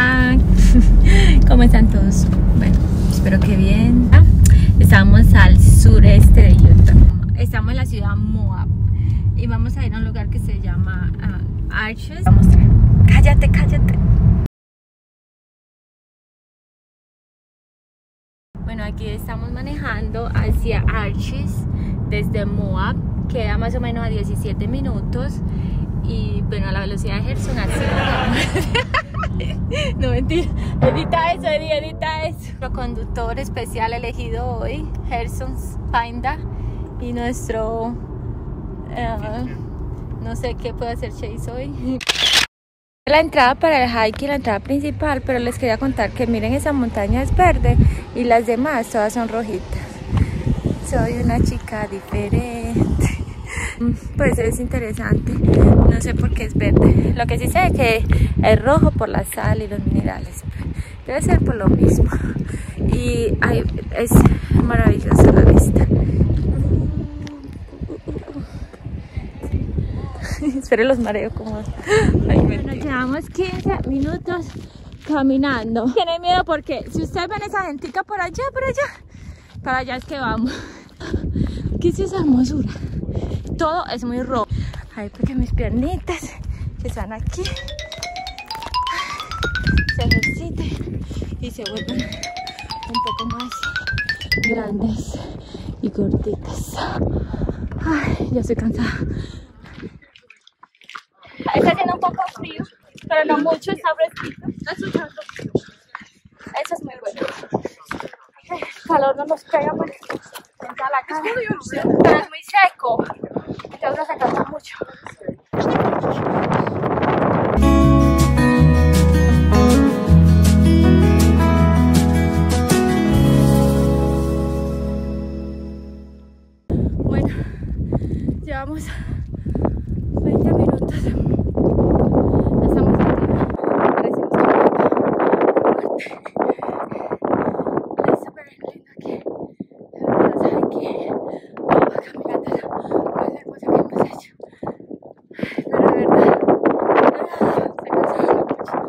Hola, ¿cómo están todos? Bueno, espero que bien. Estamos al sureste de Utah. Estamos en la ciudad Moab y vamos a ir a un lugar que se llama Arches. Vamos a mostrar. Cállate, cállate. Bueno, aquí estamos manejando hacia Arches desde Moab. Queda más o menos a 17 minutos. Y bueno, a la velocidad de Gerson así. No, mentira. Edita eso, edita eso. Nuestro conductor especial elegido hoy, Gerson Painda. Y nuestro... no sé qué puede hacer Chase hoy. La entrada para el hiking, la entrada principal, pero les quería contar que miren, esa montaña es verde y las demás todas son rojitas. Soy una chica diferente. Pues es interesante, no sé por qué es verde. Lo que sí sé es que es rojo por la sal y los minerales. Debe ser por lo mismo. Y es maravillosa la vista. Espero los mareo como... Bueno, llevamos 15 minutos caminando. Tienen miedo porque si ustedes ven esa gentica por allá, para allá es que vamos. ¿Qué es esa hermosura? Todo es muy rojo. Ay, porque mis piernitas que están aquí se ejerciten y se vuelven un poco más grandes y gorditas. Ay, ya estoy cansada. Está haciendo un poco frío, pero no mucho, está fresquito. Eso es muy bueno. El calor no nos pega pues frente a la cara, pero es muy seco, entonces no se cansa mucho. Bueno, llevamos 20 minutos. Estamos arriba. Parecemos que es súper lindo aquí. Aquí vamos a caminar más hermosa que hemos hecho. Pero de verdad, se cansaron mucho.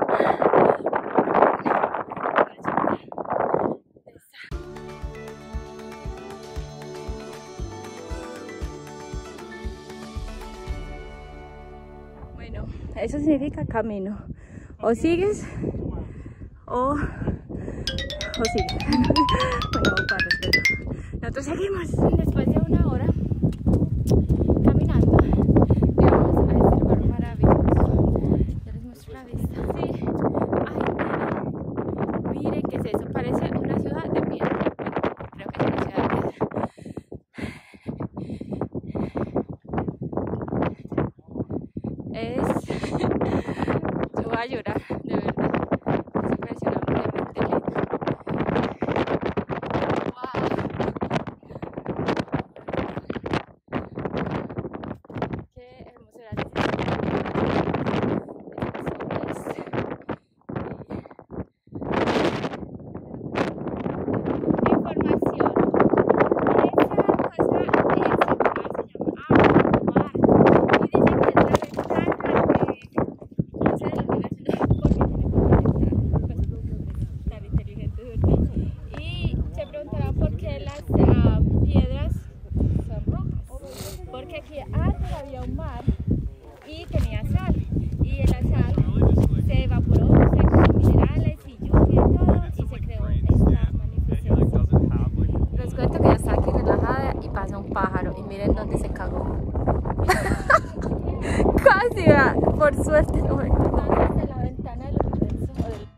Bueno, eso significa camino. O sigues o sigues. Bueno, para respeto. Nosotros seguimos. Después de una hora caminando, llegamos a este lugar maravilloso. Ya les muestro la vista. Sí. Ay, miren qué es eso. Parece una ciudad de piedra. Creo que es una ciudad de piedra. Yo voy a llorar, de verdad. Es impresionantemente lindo. Wow. Qué hermosura. Información. Porque aquí antes había un mar y tenía sal, y la sal se evaporó, se creó minerales y lluvia y todo, y se creó esta magnificencia. Les cuento que yo estaba aquí relajada y pasa un pájaro y miren dónde se cagó. Casi, ¿verdad? Por suerte no me encontraron desde la ventana del universo.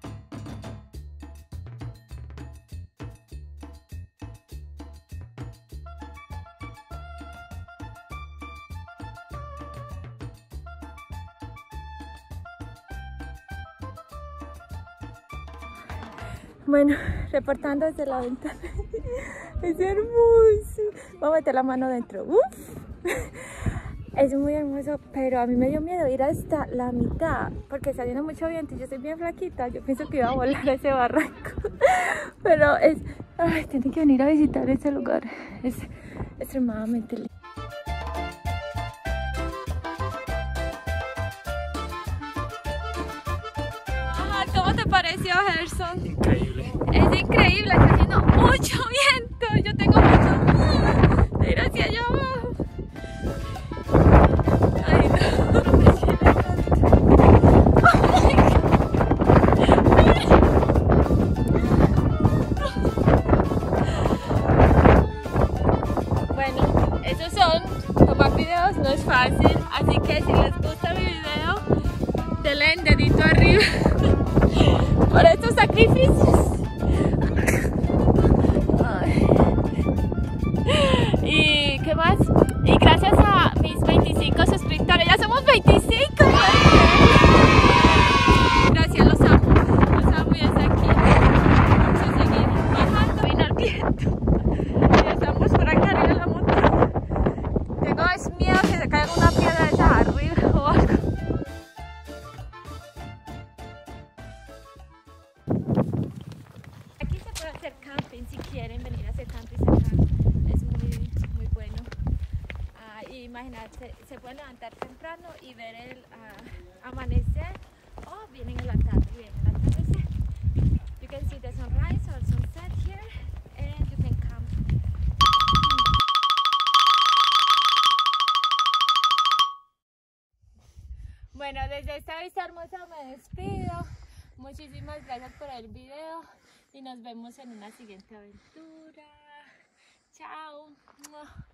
Bueno, reportando desde la ventana. Es hermoso. Voy a meter la mano dentro. Uf. Es muy hermoso, pero a mí me dio miedo ir hasta la mitad porque está haciendo mucho viento y yo soy bien flaquita. Yo pienso que iba a volar a ese barranco. Pero es... Ay, tienen que venir a visitar ese lugar. Es extremadamente lindo. ¿Cómo te pareció, Gerson? Increíble. Es increíble, está haciendo mucho viento. Yo tengo mucho miedo de ir hacia allá abajo. Ay, no, no me quiero tanto. Bueno, esos son, tomar videos no es fácil, así que si les gusta mi video, denle un dedito arriba por estos sacrificios. Ay. ¿Y qué más? Y gracias a mis 25 suscriptores, ya somos 25. Gracias, los amo y hasta aquí. Vamos a seguir bajando, vino el viento. Ya estamos por acá arriba de la montaña. Tengo miedo que se caiga una piedra de esas arriba o algo. Aquí se puede hacer camping si quieren venir a hacer camping acá. Es muy bueno. Imagínate, se pueden levantar temprano y ver el amanecer, o vienen en la tarde y ven el atardecer. You can see the sunrise or sunset here and you can camp. Bueno, desde esta vista hermosa me despido. Muchísimas gracias por el video y nos vemos en una siguiente aventura. Chao.